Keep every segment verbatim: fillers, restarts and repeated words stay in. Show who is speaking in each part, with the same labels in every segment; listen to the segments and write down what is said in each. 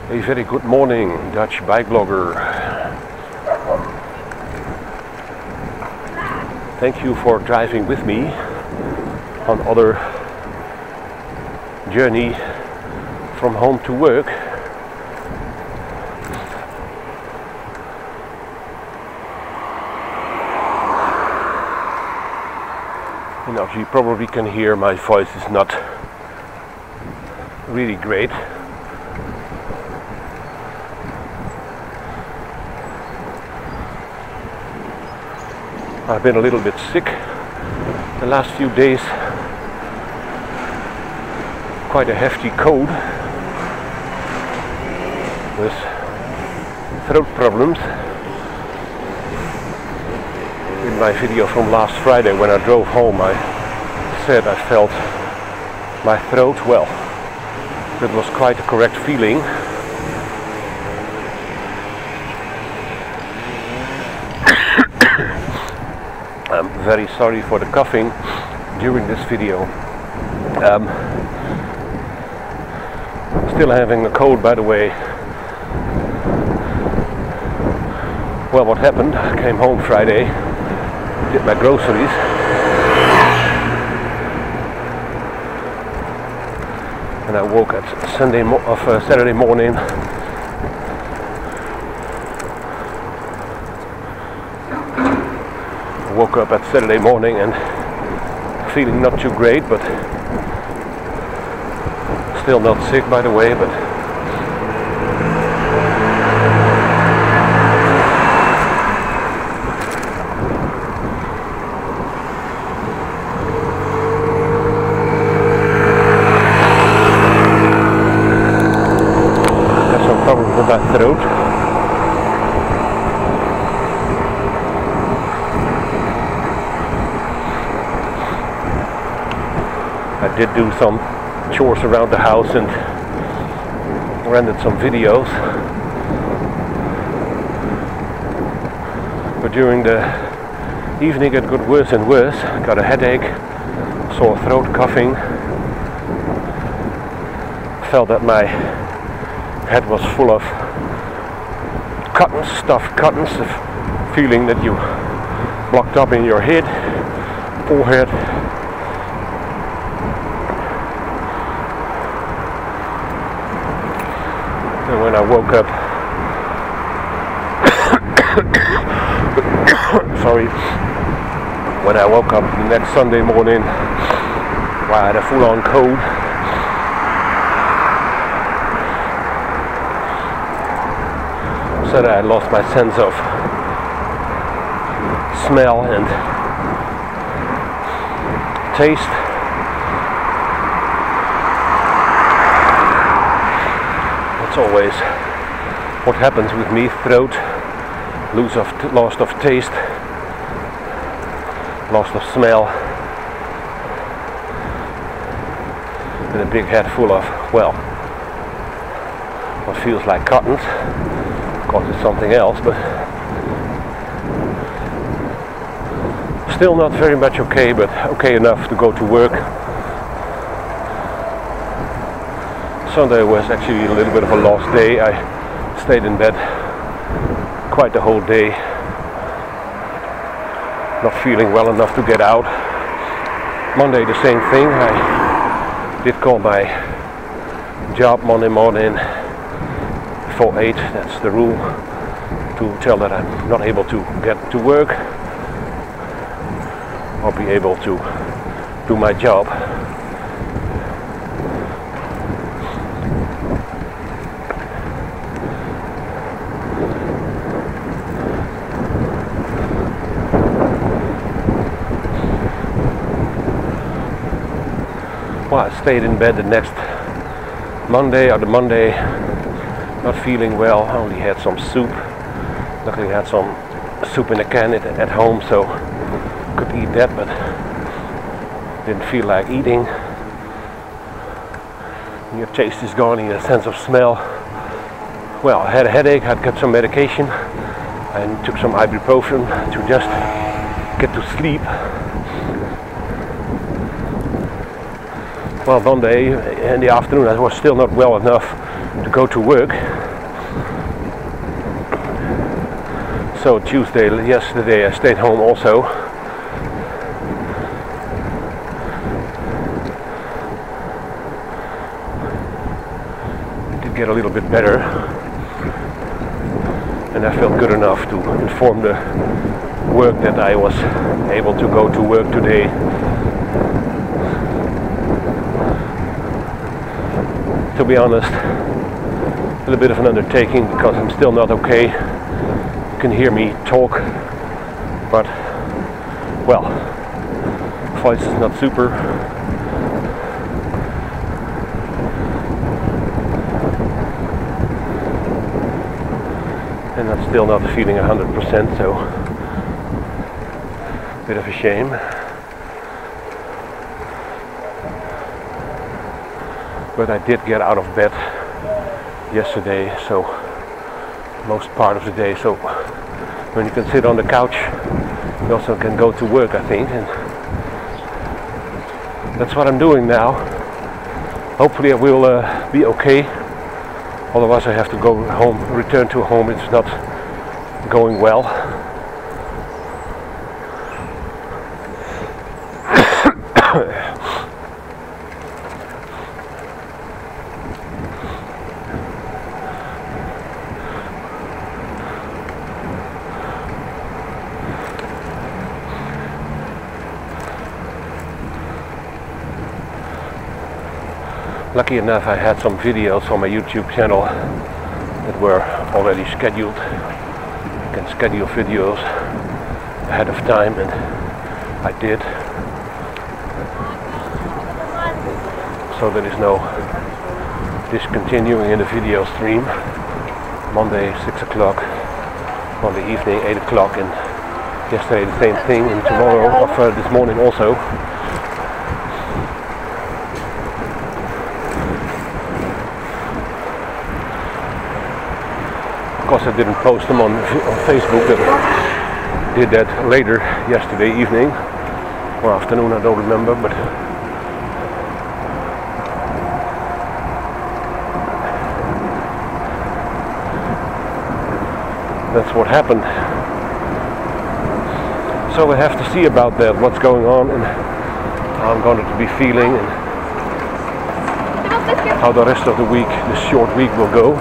Speaker 1: A very good morning, Dutch bike blogger. Thank you for driving with me on other journey from home to work. And as you probably can hear, my voice is not really great. I've been a little bit sick the last few days. Quite a hefty cold with throat problems. In my video from last Friday when I drove home, I said I felt my throat. Well, that was quite a correct feeling. I'm very sorry for the coughing during this video. Um, still having a cold, by the way. Well, what happened? I came home Friday, did my groceries, and I woke at Sunday mo of uh, Saturday morning. Woke up at Saturday morning and feeling not too great, but still not sick, by the way, but I have some problems with my throat. I did do some chores around the house and rendered some videos, but during the evening it got worse and worse. I got a headache, sore throat, coughing. Felt that my head was full of cotton, stuffed cottons, the feeling that you blocked up in your head, forehead. And when I woke up, sorry, when I woke up the next Sunday morning, I had a full-on cold. So that I lost my sense of smell and taste. That's always what happens with me: throat, lose of t loss of taste, loss of smell, and a big head full of, well, what feels like cottons. Of course, it's something else, but still not very much okay, but okay enough to go to work. Sunday was actually a little bit of a lost day. I stayed in bed quite the whole day, not feeling well enough to get out. Monday the same thing. I did call my job Monday morning before eight, that's the rule, to tell that I'm not able to get to work or be able to do my job. Well, I stayed in bed the next Monday, or the Monday, not feeling well. I only had some soup. Luckily I had some soup in a can at, at home, so could eat that, but didn't feel like eating. Your taste is gone, your sense of smell. Well, I had a headache, I'd got some medication and took some ibuprofen to just get to sleep. Well, Monday in the afternoon I was still not well enough to go to work. So Tuesday, yesterday, I stayed home also. It did get a little bit better, and I felt good enough to inform the work that I was able to go to work today. To be honest, a little bit of an undertaking because I'm still not okay. You can hear me talk, but well, voice is not super. And I'm still not feeling one hundred percent, so a bit of a shame. But I did get out of bed yesterday, so most part of the day. So when you can sit on the couch, you also can go to work, I think, and that's what I'm doing now. Hopefully I will uh, be okay. Otherwise I have to go home, return to home. It's not going well. Lucky enough, I had some videos on my YouTube channel that were already scheduled. You can schedule videos ahead of time, and I did. So there is no discontinuing in the video stream. Monday six o'clock, Monday evening eight o'clock, and yesterday the same thing, and tomorrow, or uh, this morning also. Of course, I didn't post them on, on Facebook, but I did that later yesterday evening or afternoon, I don't remember, but that's what happened. So we have to see about that, what's going on, and how I'm going to be feeling, and how the rest of the week, this short week, will go.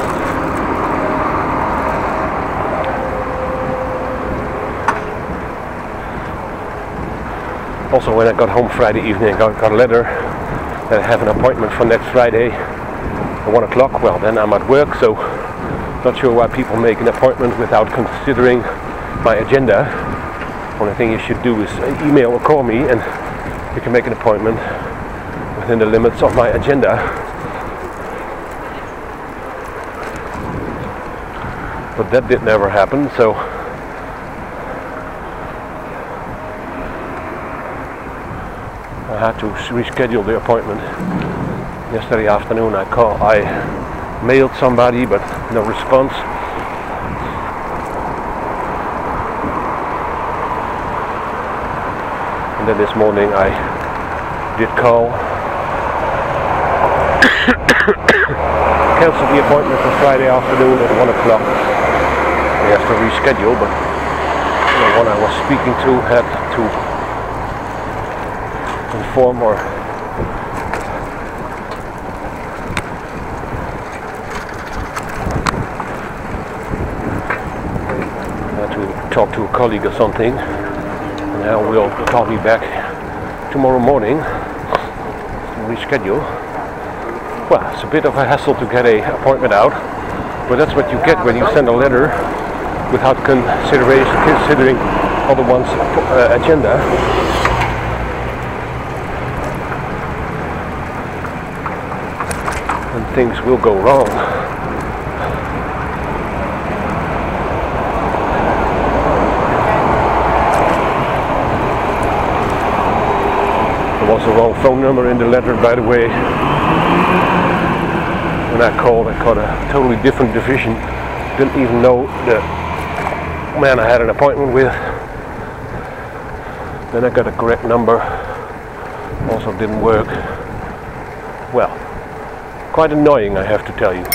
Speaker 1: Also, when I got home Friday evening, I got, got a letter that I have an appointment for next Friday at one o'clock. Well, then I'm at work, so not sure why people make an appointment without considering my agenda. Only thing you should do is email or call me, and you can make an appointment within the limits of my agenda. But that did never happen, so I had to reschedule the appointment. Yesterday afternoon I called, I mailed somebody, but no response. And then this morning I did call, canceled the appointment for Friday afternoon at one o'clock. I have to reschedule, but the one I was speaking to had to inform or uh, to talk to a colleague or something, and now will call me back tomorrow morning to reschedule. Well, it's a bit of a hassle to get a appointment out, but that's what you get when you send a letter without consideration considering other one's uh, agenda. And things will go wrong. There was a wrong phone number in the letter, by the way. When I called, I called a totally different division. Didn't even know the man I had an appointment with. Then I got a correct number. Also didn't work. Well, Quite annoying, I have to tell you.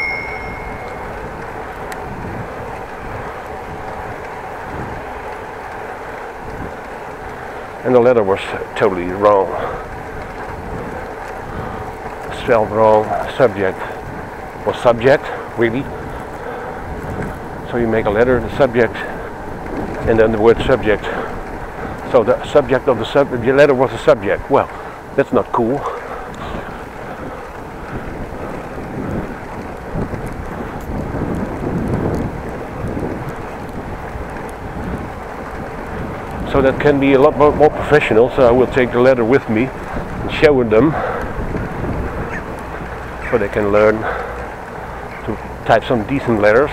Speaker 1: And the letter was totally wrong. Spelled wrong. Subject was subject, really. So you make a letter, the subject, and then the word subject. So the subject of the sub the letter was a subject. Well, that's not cool. So that can be a lot more, more professional. So I will take the letter with me and show them, so they can learn to type some decent letters.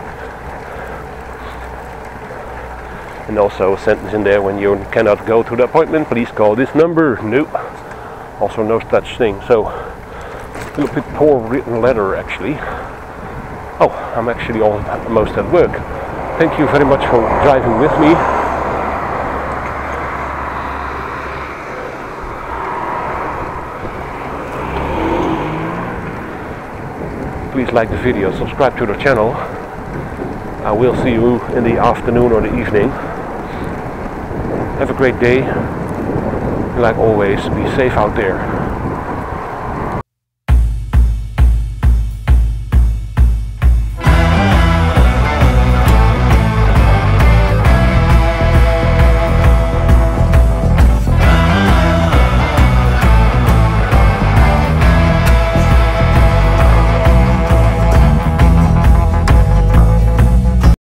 Speaker 1: And also a sentence in there: when you cannot go to the appointment, please call this number. No, also no such thing. So a little bit poor written letter actually. Oh, I'm actually almost at work. Thank you very much for driving with me. Please like the video, subscribe to the channel. I will see you in the afternoon or the evening. Have a great day. Like always, be safe out there.